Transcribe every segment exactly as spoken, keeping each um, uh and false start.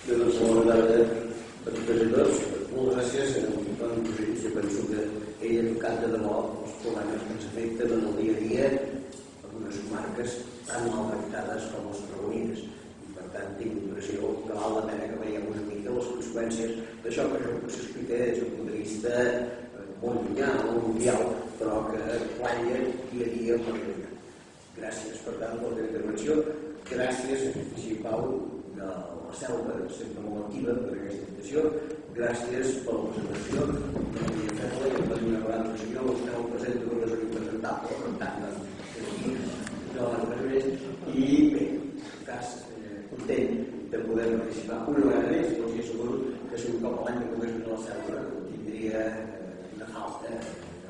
Jo doncs molt bona a totes i tots. Moltes gràcies. Jo penso que ell ha tocat de debò els problemes que ens afecten en el dia a dia en unes comarques tan maltractades com les tarragonines. I per tant tinc l'impressió que val la pena que veiem una mica les conseqüències d'això que jo potser expliqué des d'un punt de vista molt llunyà, molt mundial, però que qualla dia a dia amb la realitat. Gràcies, per tant, per la teva intervenció. Gràcies, Josep Pau, de la Selva, sempre molt activa per aquesta invitació. Gràcies per la presentació de la Maria Fetla i per una gran pressió. Vostè ho presenta com una zona impresentable, per tant, aquí no va res més. I bé, en cas, content de poder participar una vegada més, però sí asseguro que si un cop a l'any que pogués venir a la Selva tindria una falta,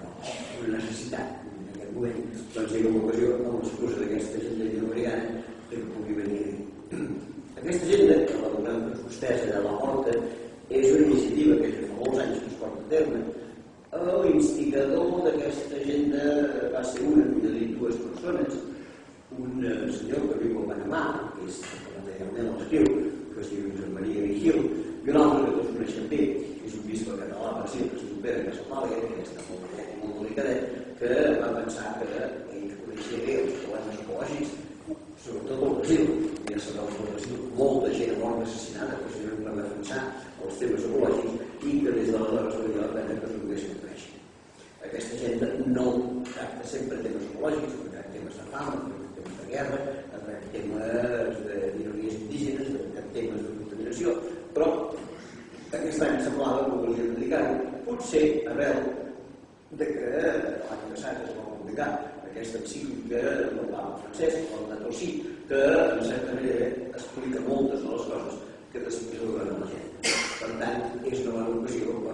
una necessitat en aquest moment. Doncs era una ocasió, amb l'excusa d'aquesta agenda llobregana, que pugui venir. Aquesta agenda, que la veurem tots vostès allà a la porta, és una iniciativa que ja fa molts anys que es porta a terme. L'instigador d'aquesta agenda va ser una, millor dit, dues persones. Un senyor que viu a Panamà, que és materialment l'escriu, que es diu Josep Maria Vigil, i un altre que tots coneixem bé, que és un bisbe català, per exemple, que es diu Pere Casapàlia, que està molt bé, molt delicadet, que va pensar que ell coneixia bé els problemes ecològics, sobretot al Brasil. Ja sabeu que al Brasil molta gent ha mort assassinada precisament per defensar els temes ecològics i que des de l'aleshores valia la pena que es poguessin conèixer. Aquesta agenda no tracta sempre temes ecològics, tracta temes de fam, tracta temes de guerra, tracta temes de minories indígenes, tracta temes de contaminació, però aquest any semblava que volia dedicar-ho, potser arrel de que l'any passat es va publicar aquesta encíclica del Papa Francesc, el Laudato Si, que en certa manera explica moltes de les coses que després hauran a la gent. Per tant, és una bona ocasió per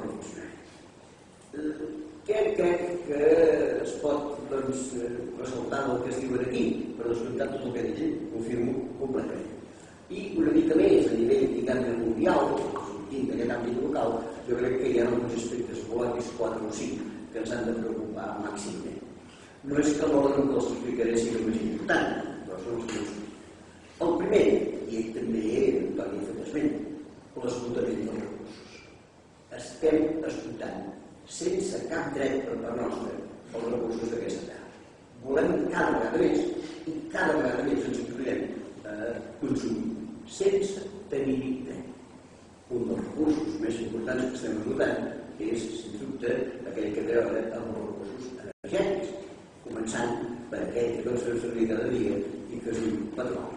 reflexionar. Què crec que es pot ressaltar del que es diuen aquí? Per descomptar tot el que he dit, confirmo completament. I una mica més a nivell, diguem-ne, mundial, sortint d'aquest àmbit local, jo crec que hi ha alguns aspectes ecològics, quatre o cinc, que ens han de preocupar màximament. No és que l'ordre que els explicaré sigui el més important, però són els meus. El primer, i també Antoni ha fet esment, l'esgotament dels recursos. Estem esgotant, sense cap dret per part nostra, els recursos d'aquesta terra. Volem cada vegada més, i cada vegada més ens inclourem a consumir, sense tenir-hi dret. Un dels recursos més importants que estem esgotant és, sens dubte, aquell que té a veure amb els recursos energètics, començant per aquell que tots fem servir cada dia i que es diu petroli.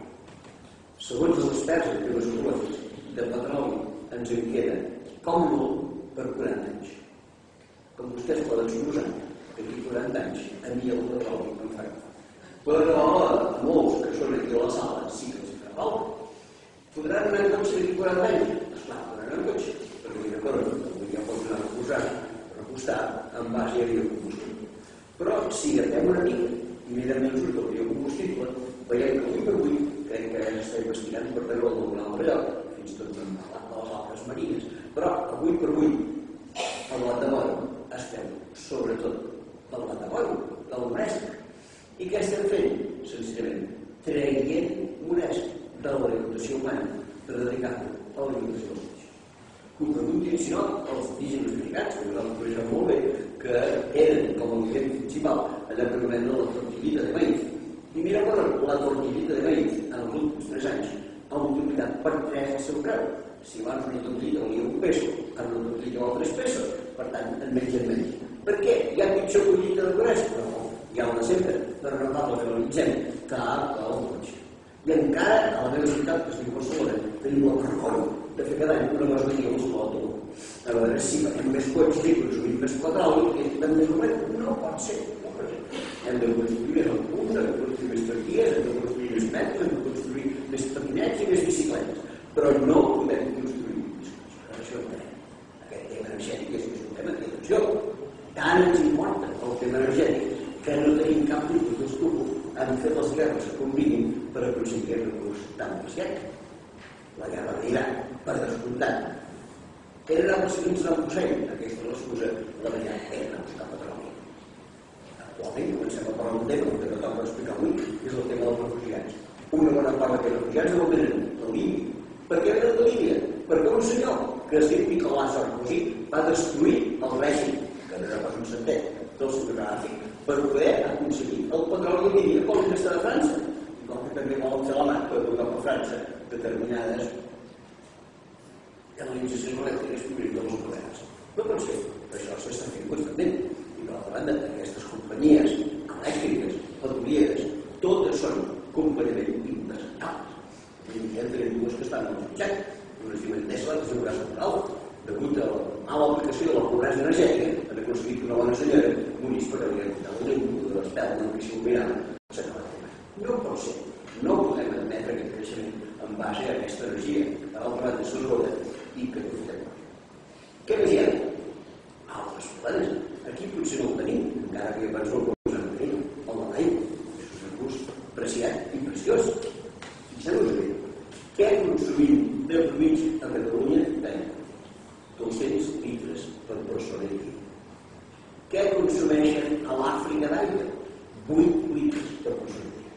Segons els experts en temes ecològics, de petroli ens en queda com molt per quaranta anys. Com vostès poden suposar, d'aquí quaranta anys a mi el petroli em farà falta. Però a molts que són aquí a la sala sí que els farà falta. Podran anar en cotxe d'aquí quaranta anys? Esclar, podran anar en cotxe, perquè vull recórrer, avui ja pots anar a reposar, repostar en base a biocombustible. Però si agafem una mica i mirem més ús del biocombustible, veiem que avui per avui, crec que s'està investigant per fer-ho al d'un altre lloc, fins i tot hem parlat de les altres marines, però avui per avui, el latavori, estem sobretot del latavori, del moresc. I què estem fent? Senzillament, traient moresc de l'alimentació humana per dedicar-lo a l'alimentació dels peixos. Que ho preguntin, si no, els indígenes americans, que nosaltres coneixem molt bé, que eren com a aliment principal allò que anomenen la tortillita de maïz. I mira, bueno, la tortillita de maïz en els últims tres anys ha multiplicat per tres el seu preu. Si abans una tortilla valia un peso, ara una tortilla val tres pesos, per tant, en mengen menys. Per què? Hi ha pitjor collita de moresc? Però hi ha una sempre, però no cal que l'analitzem, que el boig. I encara, a la meva ciutat, que es diu Barcelona, tenim el record de fer cada any una masoveria amb l'escola. A veure si veiem més cotxes i consumim més petroli, i hem de més no pot ser. Hem de construir més autobusos, hem de construir més tramvies, hem de construir més metros, hem de construir més patinets i més bicicletes. Però no podem construir més cotxes. Això entenem. Aquest tema energètic és un tema que, atenció, tant ens importa el tema energètic que no tenim cap tipus d'escrúpol en fer les guerres que convinguin per aconseguir recurs tan preciat. La guerra d'Iran, per descomptat. Eren a buscar dins del Consell, aquesta és l'excusa, la veritat, eren a buscar petroli. Actualment comencem a parlar d'un tema que tothom va explicar avui, que és el tema dels refugiats. Una bona part d'aquests refugiats no venen de Líbia. Per què venen de Líbia? el petroli aniria com que està de França, i com que també volen fer la mà per donar a França determinades canalitzacions elèctriques públiques de les nuclears. No pot ser, això s'està fent constantment. I per l'altra banda, aquestes companyies elèctriques, petrolieres, totes són completament impresentables. Hi ha dues que estan al jutjat, una es diu Tesla, que és un gas natural, degut a la mala aplicació de la pobresa energètica, han aconseguit que una bona senyora morís per haver apuntat un llum de l'espel d'un pixi mirant. No pot ser. No podem admetre aquest creixement en base a aquesta energia, que per altra banda s'esgota i que no fem. Què més hi ha? Altres problemes. Aquí potser no el tenim, encara que abans no el posem a tenir. El de l'aigua. És un recurs preciat i preciós. Fixeu-vos bé. Què consumim de mitja a Catalunya? Tenim dos-cents litres per persona i dia. Què consumeixen a l'Àfrica d'aigua? vuit litres per persona i dia.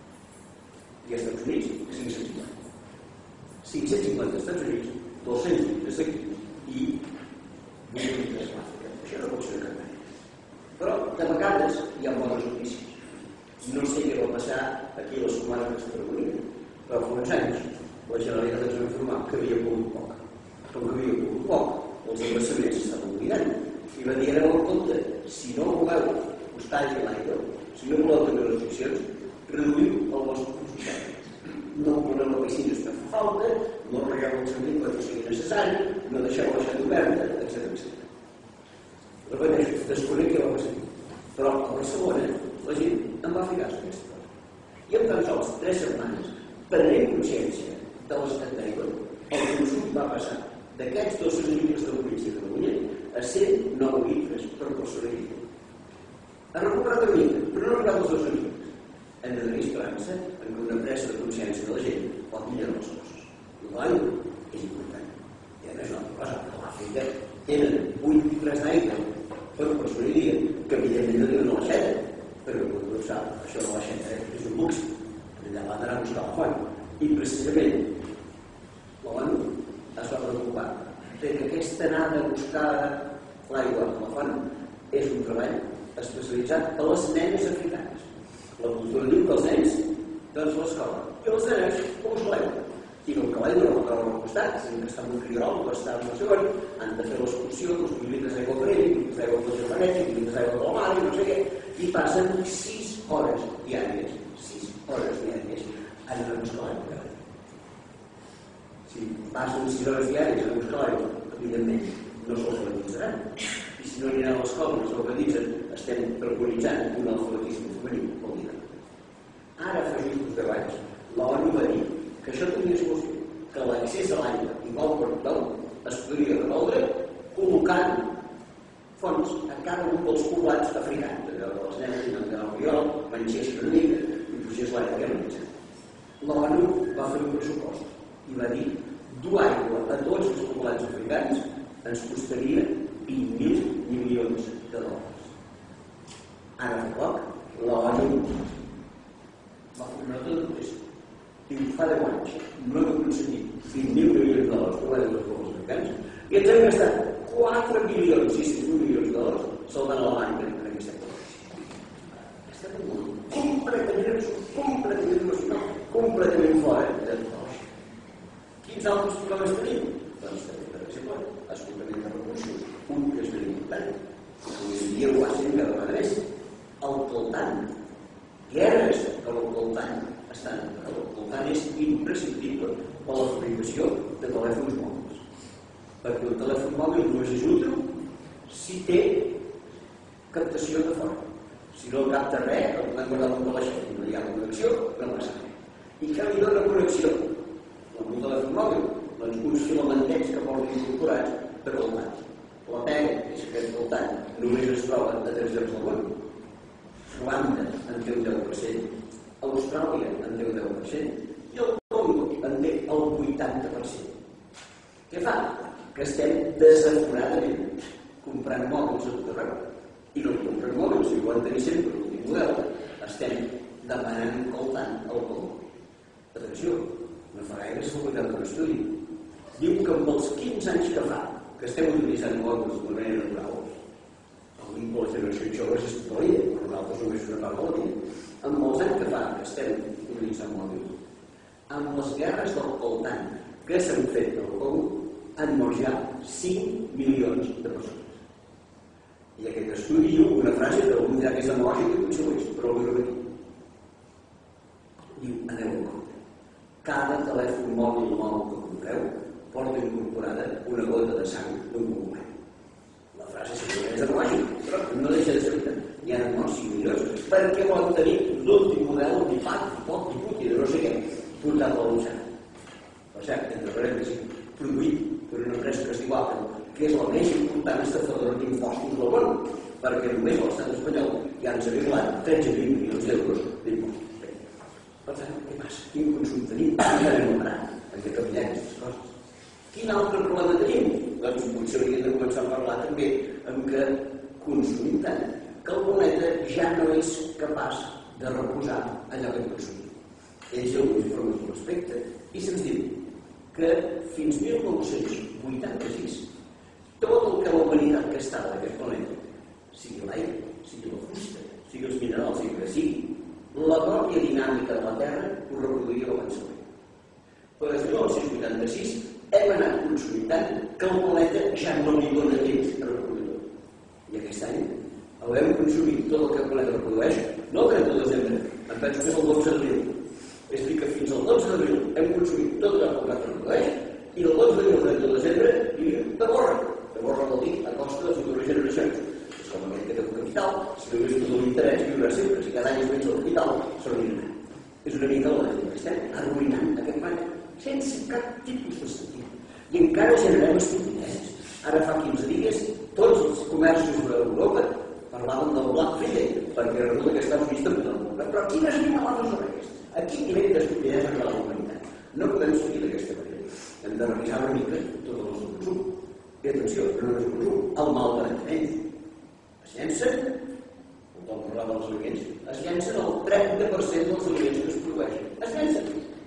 I als Estats Units, cinc-cents cinquanta. cinc-cents cinquanta als Estats Units, dos-cents litres aquí i vuit litres a l'Àfrica. Això no pot ser de cap manera. Però, de vegades, hi ha bones notícies. No sé què va passar aquí a les comarques de Catalunya, però fa uns anys la Generalitat ens va informar que havia pogut poc. Com que havia pogut poc, els embassaments s'estaven buidant. I va dir, ara en compte, si no voleu postar-hi l'aigua, si no voleu tenir restriccions, reduïu el vostre consum. No voleu la piscina que fa falta, no regueu el servit perquè sigui necessari, no deixeu la xat oberta, etcètera. Repeteixo, desconec què va passar. Però a Barcelona la gent em va fer cas d'aquesta cosa. I en tan sols tres setmanes, prenent consciència de l'estat d'aigua, el consum va passar d'aquests dos-cents litres de la província de Catalunya a cent nou litres per persona i dia. Ha recuperat una mica, però no ha arribat als dos-cents litres. Hem de tenir esperança en que una presa de consciència de la gent pot millorar les coses. L'aigua és important. I a més, una altra cosa, a l'Àfrica tenen vuit litres d'aigua per persona i dia, que evidentment no tenen a l'aixeta, però com tu saps, això de l'aixeta és un luxe. Allà van anar a buscar la font. I precisament l'ONU es va preocupar que aquesta anada a buscar l'aigua a la font és un treball especialitzat a les nenes africanes. La cultura diu que els nens doncs l'escola i els nenes com us l'aigua. I com que l'aigua no la troben al costat, si que està en un criol o està en un segon, han de fer l'excursió dels vuit litres d'aigua per ell, vuit litres d'aigua per la germaneta, vuit litres d'aigua per la mar i no sé què, i passen sis hores diàries, sis hores diàries a anar a buscar l'aigua. Si passen sis hores diàries a buscar l'aigua, evidentment no se'ls alfabetitzaran. I si no aniran a l'escola, no s'alfabetitzen, estem preconitzant un alfabetisme femení pel dia. Ara, fa just uns deu anys, l'ONU va dir que això tenia solució, que l'accés a l'aigua, igual per tothom, es podria resoldre col·locant fonts a cada un dels poblats africans, allò de les nenes, de l'Oriol, mengessin una mica i pugés l'aigua que mengen. L'ONU va fer un pressupost i va dir dur aigua a tots els poblats africans ens costaria vint mil milions de dòlars. Ara fa poc, l'ONU va fer una nota de protesta. I fa deu anys no hem aconseguit vint mil milions de dòlars per l'aigua dels pobles africans i ens hem gastat quatre milions sis-cents mil milions de dòlars salvant a la banca en aquesta època. Estem completament completament nacional, completament fora de tot. Quins altres problemes tenim? Doncs tenim, per exemple, escoltament de recursos. Un que és ben important, que avui en dia ho va ser cada vegada més, el coltant. Guerres que el coltant estan, el coltant és imprescindible per a la fabricació de telèfons mòbils. Perquè un telèfon mòbil només és útil si té captació de fora. Si no capta res, el podem guardar un calaixet i no hi ha connexió, no passa res. I què li dona connexió? Amb un telèfon mòbil, doncs uns filamentets que porten incorporats de coltant. La pega és que aquest coltant només es troba a tres llocs del món. Ruanda en té un deu per cent, Austràlia en té un deu per cent i el Congo en té el vuitanta per cent. Què fa? Que estem desaforadament comprant mòbils a tot arreu. I no comprant mòbils, si volen tenir sempre l'últim model, estem demanant coltant al Congo. Atenció, no fa gaire s'ha publicat un estudi. Diu que amb els quinze anys que fa que estem utilitzant mòbils de manera natural, el dic per la generació jove és tota la vida, però nosaltres només una part de la vida. En molts anys que fa que estem utilitzant mòbils, amb les guerres del Coltan que s'han fet del Congo, han mort ja cinc milions de persones. I aquest estudi diu una frase que algú dirà que és demològica i potser ho és, però ho vull repetir. Diu, aneu en compte. Cada telèfon mòbil nou que compreu porta incorporada una gota de sang d'un document. La frase segurament és demològica, però no deixa de ser veritat. Hi ha morts cinc milions perquè volen tenir l'últim model d'iPad, d'iPod, d'iPut i de no sé què portat a la butxaca. Per cert, entre parèntesis, produït per una empresa que es diu Apple, que és la més important estafadora d'impostos del món, perquè només a l'estat espanyol ja ens ha violat tretze mil milions d'euros d'impostos. Per tant, què passa? Quin consum tenim? Quin anem a parar? Hem de canviar aquestes coses. Quin altre problema tenim? Doncs potser hauríem de començar a parlar també amb que consumim tant que el planeta ja no és capaç de reposar allò que hem consumit. Ells ja ho informen al respecte i se'ns diu que fins mil nou-cents vuitanta-sis tot el que la humanitat gastava d'aquest planeta, sigui l'aire, sigui la fusta, sigui els minerals, sigui que sigui, la pròpia dinàmica de la Terra ho reproduïa l'any següent. Però des de mil nou-cents vuitanta-sis hem anat consumint tant que el planeta ja no li dona temps a reproduir-ho. I aquest any haurem consumit tot el que el planeta reprodueix, no el trenta de desembre, em penso que és el dotze d'abril. És a dir, que fins al dotze d'abril hem consumit tot el que el planeta reprodueix i el dotze d'abril al trenta de desembre vivim de borra. De borra vol dir a costa de futures generacions. És com aquell que té un capital, si no hagués tot l'interès, viurà sempre. Si cada any es menja el capital, s'arruïnarà. És una mica la que estem arruïnant aquest planeta, sense cap tipus de sentit. I encara generem estupideses. Ara fa quinze dies, tots els comerços d'Europa parlaven del Black Friday, perquè resulta que Estats Units també del món. Però quines animalades són aquestes? A quin nivell d'estupidesa de la humanitat? No podem seguir d'aquesta manera. Hem de revisar una mica tot el nostre consum. I atenció, no només el consum, el malbaratament. Es llencen, el Tom parlava dels aliments, es llencen el trenta per cent dels aliments que es produeixen. Es llencen.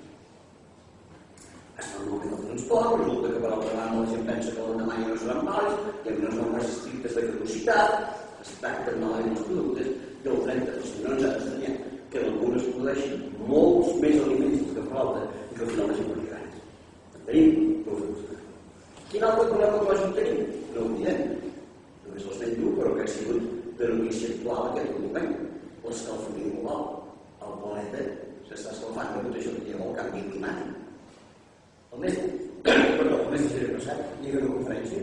Es fa un moment del transport, resulta que per altra banda la gent pensa que l'endemanya no seran vàlids, hi ha unes normes estrictes de caducitat, es tracten malament els productes, i el trenta per cent no ens ha d'estranyar que en algunes es produeixin molts més aliments dels que falta i que al final deixen per grans. En tenim prou de quin altre problema ecològic tenim? No ho diem. Només l'estem dur, però que ha sigut de notícia actual aquest document. L'escalfament global. El planeta s'està escalfant per tot això que diu el canvi climàtic. El mes, perdó, el mes de gener passat hi ha una conferència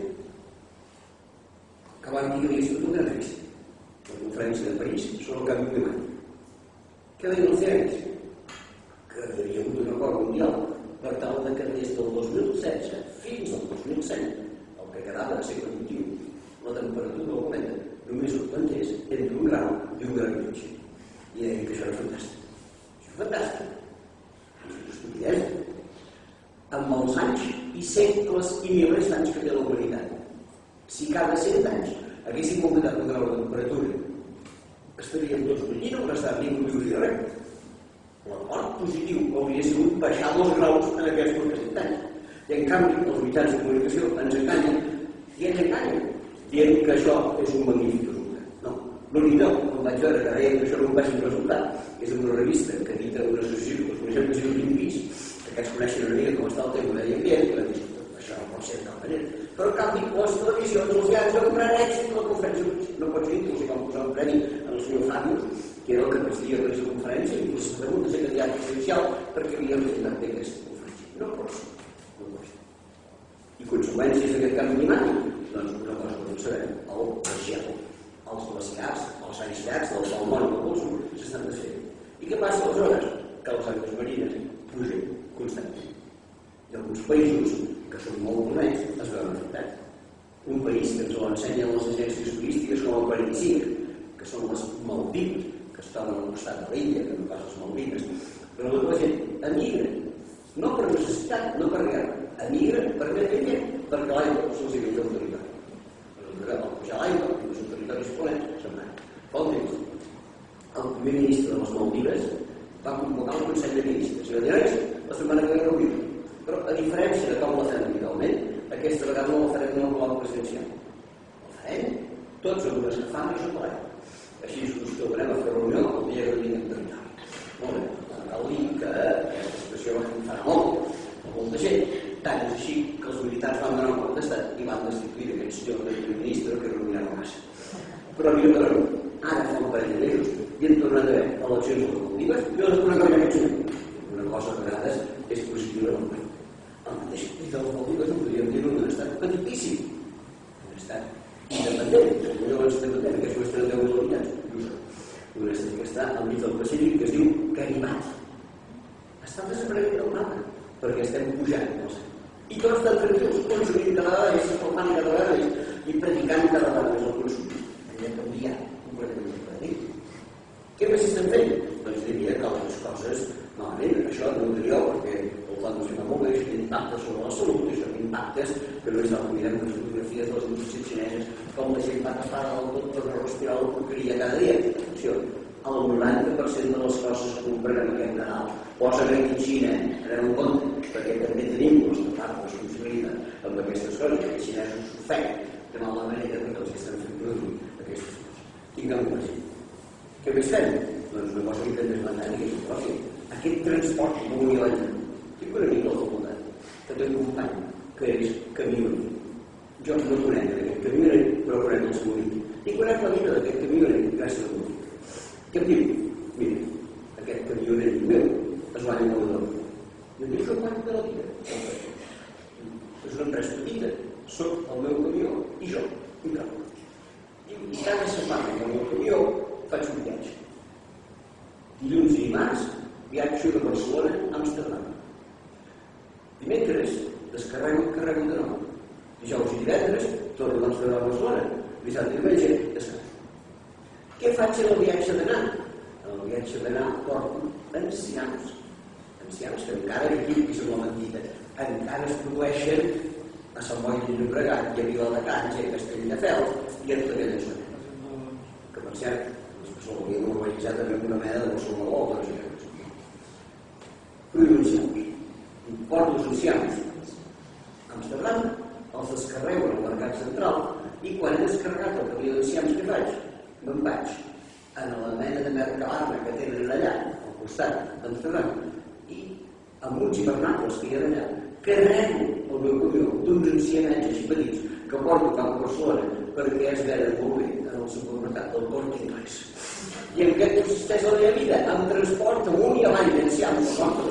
que van dir que havia sigut un gran èxit. La conferència de París sobre el canvi climàtic. Què deien els científics? Que hi havia hagut un acord mundial per tal que des del dos mil setze fins al dos mil cent, el que quedava de segle vint-i-u, la temperatura del planeta només augmentés entre un grau i un grau i mig. I deien que això era fantàstic. Això és fantàstic. És una estupidesa. Amb els anys i segles i milers d'anys que té la humanitat, si cada cent anys haguéssim augmentat un grau de temperatura, estaríem tots bullint, no estaríem ningú viuria res. L'acord positiu hauria sigut baixar dos graus en aquests pocs cent anys. I en canvi, els mitjans de comunicació ens enganyen i ens enganyen, dient que això és un magnífic resultat. No, l'únic lloc on vaig veure que deien que això era un pèssim resultat és en una revista que edita una associació que es coneixem que es diu Greenpeace, que aquests coneixen una mica com està el tema medi ambient, i van dir, això no pot ser de cap manera. Però en canvi, les televisions, els diaris, no compraran èxit a la conferència. No pots dir que els van posar un premi al senyor Fàbius, que era el que presidia aquesta conferència, i els pregunta ser candidat presidencial perquè havia presentat bé aquesta conferència. No pot ser. No pot ser. I conseqüències d'aquest canvi climàtic? Doncs una cosa que no sabem, el gel, els glaciars, els aïllats del Salmón i del Pol Sud s'estan desfent. I què passa aleshores? Que les aigües marines pugen constantment. I alguns països, que són molt bonets, es veuen afectats. Un país que ens ho ensenyen les agències turístiques com el quaranta i cinc, que són les Maldives, que es troben al costat de l'illa, que no pas les Maldives, però la gent emigra, no per necessitat, no per guerra, emigra per medi perquè l'aigua se'ls hi vegi al territori. Al pujar l'aigua, i els territoris ponents, se'n van. Fa un temps, el primer ministre de les Maldives va convocar un Consell de Ministres i va dir, la setmana que ve reunir. Però, a diferència de com la fem habitualment, aquesta vegada no la farem en el global presidencial. La farem tots amb unes cafanes a ple. Així us trobarem a fer reunió el dia que vinguem de territori. Molt bé, cal dir que aquesta situació farà molt, molta gent. Tant és així que els militars van donar un cop d'estat i van destituir aquest senyor de primer ministre que era una massa. Però mira per on, ara fa un parell de mesos i hem tornat a haver eleccions legislatives i les una cosa més una cosa a vegades és positiva o no. El mateix que les legislatives no podríem dir un estat petitíssim, un estat independent, potser abans independent, que és qüestió de deu mil habitants, un estat que està al mig del Pacífic que es diu Caribat. Està desapareguent del mapa perquè estem pujant no sé. I tots estan tranquils, consumint cada vegada més, formant cada vegada més i predicant cada vegada més el consum. Hem de canviar completament el paradigma. Què més estem fent? Doncs diria que les coses, malament, això no ho diria perquè el Plan Nacional molt bé, això té impactes sobre la salut, això té impactes que no és el que mirem les fotografies de les indústries xineses, com la gent va tapar del tot per no respirar la porqueria cada dia. Atenció, el noranta per cent de les coses que comprem aquest Nadal posa que aquí a Xina anem en compte, perquè també tenim la nostra part de responsabilitat amb aquestes coses, que els xinesos s'ofeguen de mala manera perquè els estan fent produir aquestes coses. Tinguem per si. Què més fem? Doncs una cosa que també és mandant que és propi. Aquest transport molt violent. Tinc una mica a la facultat, que té un company, que és camioner. Jo no conec aquest camioner, però conec el seu amic. I conec la vida d'aquest camioner gràcies a l'amic. Què em diu? Mira, aquest camioner meu es va dir molt de l'hora. I em diu, jo quan de la vida? És una empresa petita, soc el meu camió i jo, i prou. I cada setmana amb el meu camió faig un viatge. Dilluns i dimarts viatjo de Barcelona a Amsterdam. Dimecres descarrego i carrego de nou. Dijous i divendres torno d'Amsterdam a Barcelona. Dissabte i diumenge descanso. Què faig en el viatge d'anar? En el viatge d'anar porto enciams. Enciams que encara aquí, que són la mentida, encara es produeixen a Sant Boi de Llobregat i a Viladecans i a Castelldefels i a tota aquella zona. Que per cert, els que s'ho urbanitzat també una mena de Barcelona World, per exemple. Produïm enciams. Porto els enciams a Amsterdam, els descarrego en el mercat central i quan he descarregat el camió d'enciams que faig, me'n vaig a la mena de Mercabarna que tenen allà, al costat d'Amsterdam, i amb uns hivernacles que hi ha allà, carrego el meu camió d'uns enciamets així petits que porto cap a Barcelona perquè es venen molt bé en el supermercat del Corte Inglés. I en què consisteix la meva vida? En transport amunt i avall d'enciams,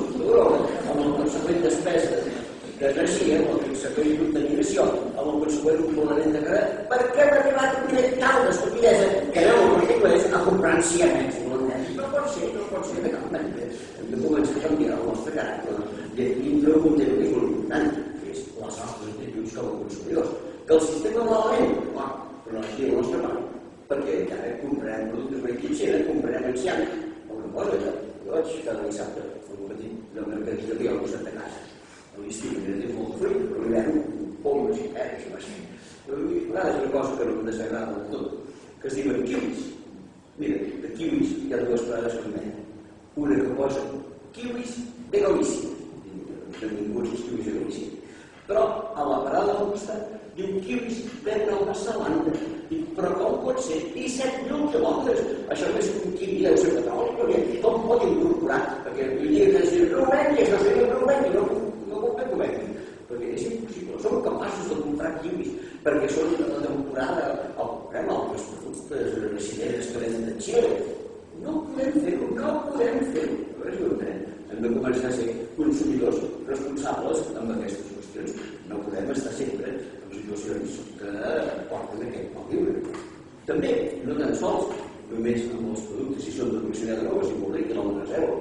amb la conseqüent despesa d'energia, amb la conseqüent contaminació, amb el conseqüent omplonament de carrer, perquè m'ha arribat a tenir tal d'estupidesa que aneu al Corte Inglés a comprar enciamets holandesos. No pot ser, no pot ser de cap manera. Hem de començar a canviar el nostre caràcter i aquí no contem que és molt important, que és les nostres actituds com a consumidors. Que el sistema malament, clar, però no així el nostre part, perquè encara comprarem productes beneficient, comprarem enciams. Una cosa, jo vaig cada dissabte a un petit del mercadillo que hi ha al costat de casa. A l'estiu hi ha molt de fruit, però l'hivern pomes i peres i així. A vegades una cosa que no em desagrada del tot, que es diuen kiwis. Mira, de kiwis hi ha dues parades que em venen. Una que posa kiwis de Galícia. Benvinguts els kiwis de Galícia. Però a la parada del costat diu kiwis de Nova Zelanda. Dic, però com pot ser? disset mil quilòmetres. Això no és un kiwi, deu ser petroli, perquè com pot incorporar? Perquè hi havia que dir, no ho vengui, això seria no ho vengui, no, no puc fer que ho vengui. Perquè és impossible. Som capaços de comprar kiwis, perquè són de la temporada, o comprem altres productes, les cireres que venen de Xile. No podem fer-ho, no podem fer-ho. A veure si ho entenem. Hem de començar a ser consumidors responsables amb aquestes qüestions. No podem estar sempre en situacions que porten aquest mal viure. També, no tan sols, només amb els productes, si són de proximitat de noves, i molt bé, quilòmetre zero.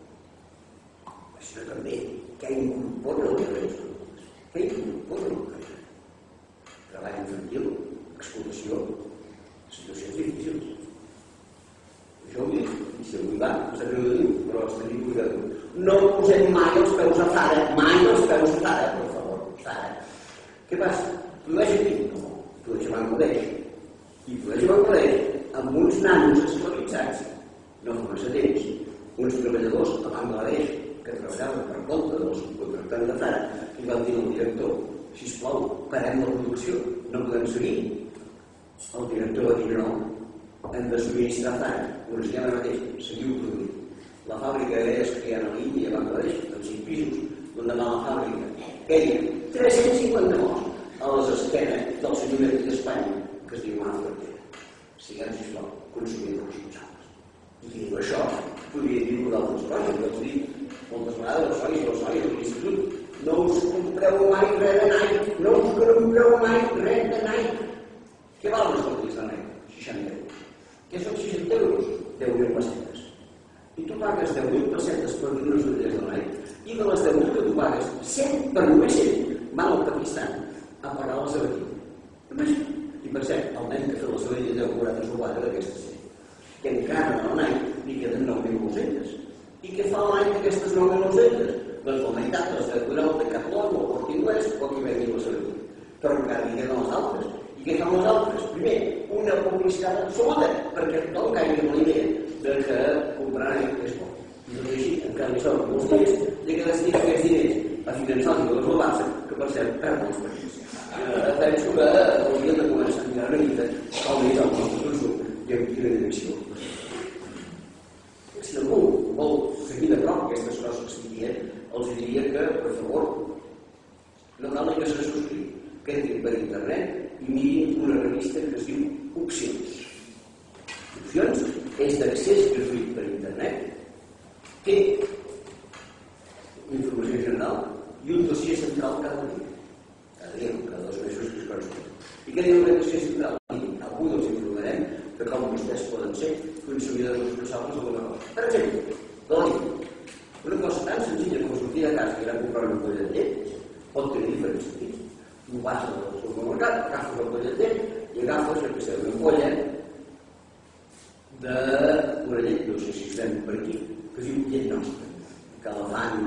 Això també, què incorpora el carrer dels productes? Què incorpora el carrer? Treball infantil, explotació, situacions difícils. Això ho dic, i si avui va, no sé què ho diu, però els tenim cuidat. No posem mai els peus a Zara, mai els peus a Zara, per favor, Zara. Què passa? Produeix aquí? No, produeix a Bangladesh. I produeix a Bangladesh amb uns nanos esclavitzats, no fa massa temps, uns treballadors a Bangladesh que treballaven per compte dels subcontractants de Zara i van dir al director, sisplau, parem la producció, no podem seguir. el director va dir no, hem de subministrar tant, una senyora mateix, seguiu produint. La fàbrica és que hi ha a l'Índia, a Bangladesh, amb cinc pisos, d'on demà la fàbrica, que hi ha tres-cents cinquanta morts a les esquenes del senyor Mèdic d'Espanya, que es diu Ana Frontera. Siguem, sisplau, consumidors responsables. I qui diu això, podria dir-ho d'altres coses, jo t'ho dic moltes vegades, els sois, els sois, de l'institut, no us compreu mai res de Nike, no us compreu mai res de Nike. Què val les botes de Nike? seixanta euros. Què són seixanta euros? deu mil pessetes. I tu pagues deu mil pessetes per dir unes botes de Nike, i de les deu mil que tu pagues, cent per només cent, van al Pakistan a pagar la sabatina. Només. I per cert, el nen que ha fet la sabatina deu quaranta o quatre d'aquestes cent. I encara a la Nike li queden nou mil nou-cents. I què fa l'any d'aquestes nou mil nou-cents? Doncs la meitat les de Coral, de Caplon, o Port Inglès, o qui vegi la sabatina. Però encara hi queden les altres. I què fan les altres? Primer, una publicitat absoluta, perquè tothom caigui amb la idea de que comprar Nike és bo. I tot així, encara li sobren molts diners, i que destin aquests diners a finançar els jugadors del Barça, que per cert perden els partits. Penso que hauríem de començar a mirar una mica com és el nostre consum i en quina direcció. Si algú vol seguir de prop aquestes coses que estic dient, els diria que, per favor, no cal que se subscriu, que entrin per internet i mirin una revista que es diu Opcions. Opcions és d'accés gratuït per internet, té informació general i un dossier central cada dia. Cada dia, cada dos mesos que es consulta. I què diu aquest dossier central? Avui els informarem de com vostès poden ser consumidors responsables d'alguna cosa. Per exemple, de la llet. Una cosa tan senzilla com sortir de casa i anar a comprar una ampolla de llet pot tenir diferents sentits. Tu vas al supermercat, agafes l'ampolla de llet i agafes, jo què sé, una ampolla d'una llet, no sé si estem per aquí, que es diu llet nostra, que la fan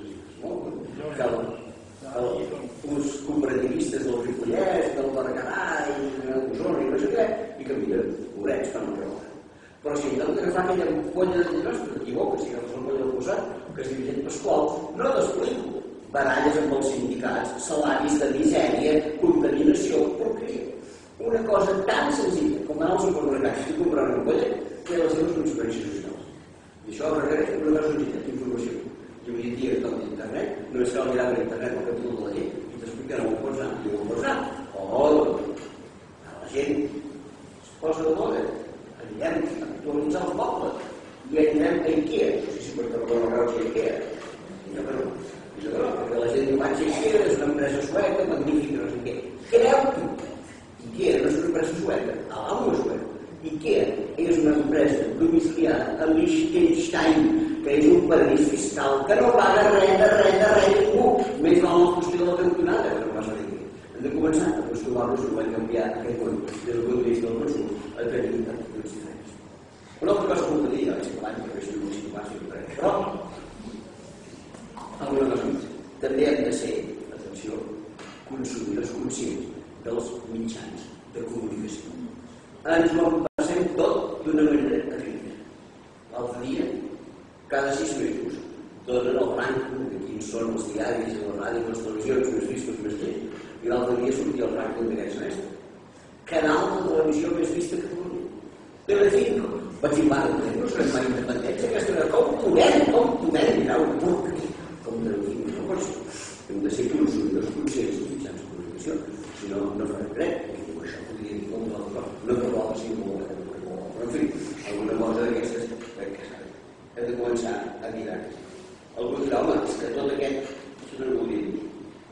uns cooperativistes del Ripollès, del Berguedà i del Osona i no sé què, i que mira, pobrets, fan el que volen. Però si en lloc d'agafar aquella ampolla de llet nostra, t'equivoques, si agafes l'ampolla del posat, que es diu llet Pasqual, no t'explico baralles amb els sindicats, salaris de misèria, contaminació, porqueria. Una cosa tan senzilla com anar al supermercat i comprar una ampolla té les seves conseqüències socials. I això requereix una cosa senzilla, informació. I avui en dia, que tot l'internet, només cal mirar per internet el capítol de la llei i t'explicarà on pots anar i on pots anar. O la gent es posa de moda, anirem a actualitzar el poble i anirem a Ikea. No sé si per Tarragona Reus hi ha Ikea. Jo que no. Jo que no, perquè la gent diu vaig a Ikea, és una empresa sueca, magnífica, no sé què. Creu-t'ho! Ikea no és una empresa sueca, a l'amo és sueca. Ikea és una empresa domiciliada a Liechtenstein, que és un paradís fiscal que no paga res, de res, de res, ningú. Més val la qüestió de la cantonada, que no passa res. Hem de començar a acostumar-nos a canviar aquest món des del punt de vista del consum a tenir interaccions diferents. Una altra cosa que vull dir, és que l'any que veig una situació diferent, però alguna cosa més. També hem de ser, atenció, consumidors conscients dels mitjans de comunicació. Ens ho passem tot d'una manera efectiva. L'altre dia, cada sis mesos, donen el rànquing de quins són els diaris, les ràdios, les televisions més vistos, més llets. I l'altre dia sortia el rànquing d'aquest semestre. Canal de televisió més vista a Catalunya. Telecinco. Vaig dir, mare, no serem mai independents, aquesta era com podem, com podem mirar un punt aquí. Com Telecinco, no pot ser. Hem de ser consumidors conscients dels mitjans de comunicació, si no, no farem res. Això podria dir com una altra cosa. No que vol que sigui molt bé, però en fi, alguna cosa d'aquestes crec que s'ha hem de començar a mirar. Algú dirà, home, és que tot aquest, això no ho volia dir.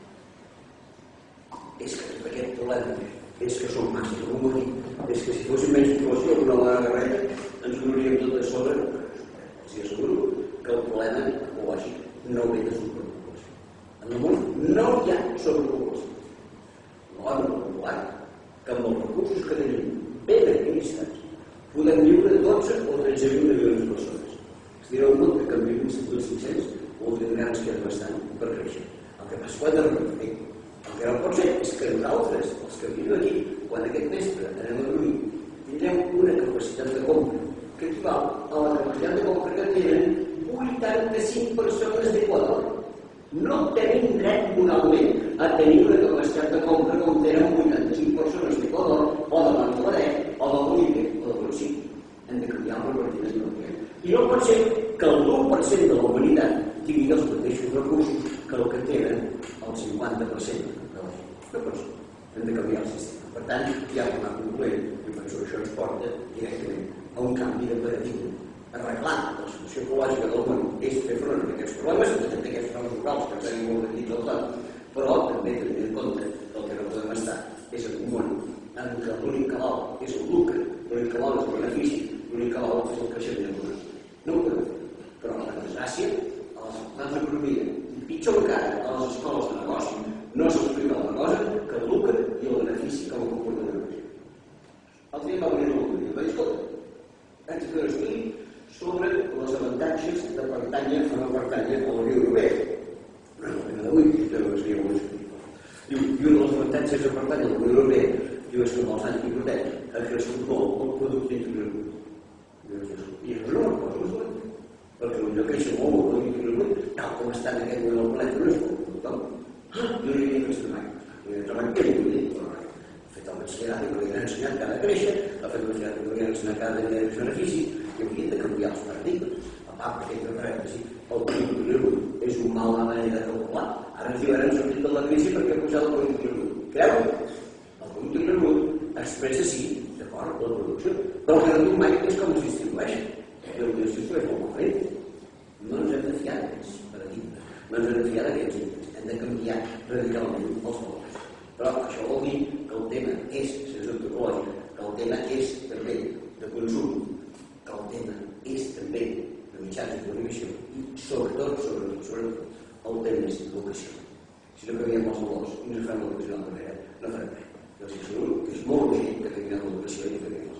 És que tot aquest problema, és que som massa, no ho dir. És que si fóssim menys població, una bona carrera, ens donaríem tot de sobre. Els asseguro que el problema ecològic no ve de superpoblació. En el món no hi ha sobrepoblació. No hem calculat que amb els recursos que tenim ben administrats podem viure dotze o tretze mil milions de persones. Es dirà un món que en vivim set mil cinc-cents o encara ens queda bastant per créixer. El que passa quan arribem, el que no pot ser és que nosaltres, els que vivim aquí, quan aquest vespre anem a dormir, tindrem una capacitat de compra que equival a la capacitat de compra que tenen vuitanta-cinc persones d'Equador. No tenim dret moralment a tenir una capacitat de compra com tenen vuitanta-cinc persones d'Equador o de Bangladesh ser que el l'u per cent de la humanitat tingui els mateixos recursos que el que tenen el cinquanta per cent de la gent. No pot ser. Hem de canviar el sistema. Per tant, hi ha una concloent, i per això això ens porta directament a un canvi de paradigma. Arreglar la situació ecològica del món és fer front a aquests problemes, també té aquests problemes locals que tenim molt petits al tot, però també tenint en compte que el que no podem estar és en un món en què l'únic que val és el lucre, l'únic que val és el benefici, l'únic que val és el creixement econòmic. No ho podem fer. Però, per desgràcia, a les facultats d'economia, i pitjor encara, a les escoles de negoci, no s'explica una cosa que el lucre i el benefici com a comportament de el dia va venir l'algú i va dir, escolta, haig de fer un estudi sobre els avantatges de pertànyer o no pertànyer a la Unió Europea. No és la pena d'avui, jo no seria molt estudi. Diu, i un dels avantatges de pertànyer a la Unió Europea, diu, és que amb els anys que portem ha crescut molt el producte interior brut. I això no és una cosa molt perquè potser créixer molt el producte interior brut, tal com està en aquest moment al planeta, no és molt per tothom. Ah, jo no hi havia fet mai. Jo hi havia treballat que no hi havia fet el batxillerat i no li havien ensenyat que ha de créixer, ha fet el batxillerat i no li havien ensenyat que ha de tenir benefici, i haurien de canviar els paradigmes. A part, perquè, per exemple, el producte interior brut és un mal manera de calcular. Ara ens diuen, hem sortit de la crisi perquè ha pujat el producte interior brut. Creu? El producte interior brut expressa, sí, d'acord, la producció, però el que no diu mai és com es distribueix. I el que es distribueix molt malament. No ens hem de fiar d'aquests paradigmes, no ens hem de fiar d'aquests índexs, hem de canviar radicalment els valors. Però això vol dir que el tema és, sens dubte ecològic, que el tema és també de consum, que el tema és també de mitjans de comunicació i sobretot, sobretot, sobretot, el tema és d'educació. Si no canviem els valors i no fem l'educació d'altra manera, no farem res. Jo sé que és molt urgent que canviem l'educació i que canviem els